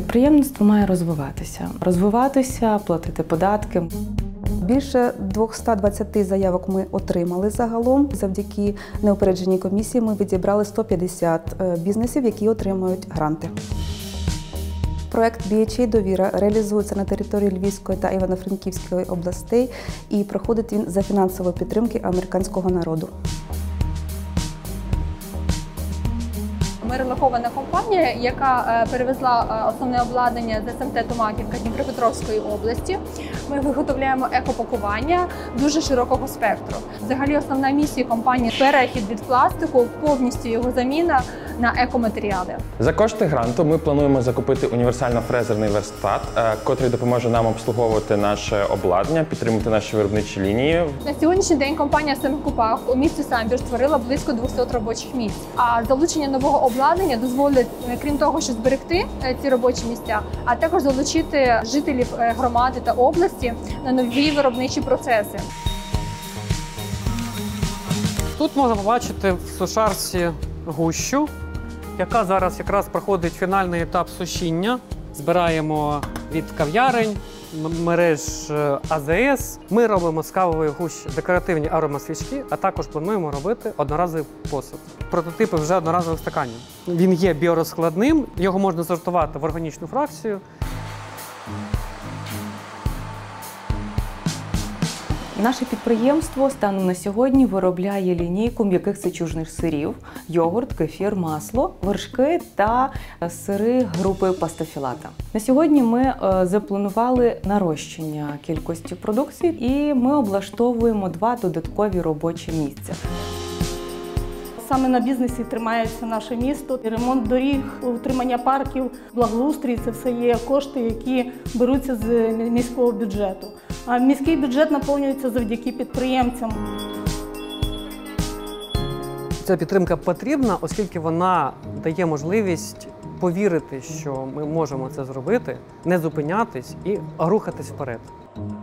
Підприємництво має розвиватися, платити податки. Більше 220 заявок ми отримали загалом. Завдяки неупередженій комісії ми відібрали 150 бізнесів, які отримують гранти. Проект BHA «Довіра» реалізується на території Львівської та Івано-Франківської областей і проходить він за фінансової підтримки американського народу. Ми релокована компанія, яка перевезла основне обладнання з СМТ Томаківка Дніпропетровської області. Ми виготовляємо екопакування дуже широкого спектру. Взагалі основна місія компанії – перехід від пластику, повністю його заміна на екоматеріали. За кошти гранту ми плануємо закупити універсально-фрезерний верстат, котрий допоможе нам обслуговувати наше обладнання, підтримувати наші виробничі лінії. На сьогоднішній день компанія «Семкупах» у місті Самбір створила близько 200 робочих місць. А залучення нового обладнання дозволить, крім того, що зберегти ці робочі місця, а також залучити жителів громади та області на нові виробничі процеси. Тут можна побачити в сушарці гущу, яка зараз якраз проходить фінальний етап сушіння. Збираємо від кав'ярень, мереж АЗС. Ми робимо з кавової гущі декоративні аромасвічки, а також плануємо робити одноразовий посуд. Прототипи вже одноразових стаканів. Він є біорозкладним, його можна сортувати в органічну фракцію. Наше підприємство станом на сьогодні виробляє лінійку м'яких сечужних сирів, йогурт, кефір, масло, вершки та сири групи пастофілата. На сьогодні ми запланували нарощення кількості продукції і ми облаштовуємо 2 додаткові робочі місця. Саме на бізнесі тримається наше місто. Ремонт доріг, утримання парків, благоустрій – це все є кошти, які беруться з міського бюджету. А міський бюджет наповнюється завдяки підприємцям. Ця підтримка потрібна, оскільки вона дає можливість повірити, що ми можемо це зробити, не зупинятись і рухатись вперед.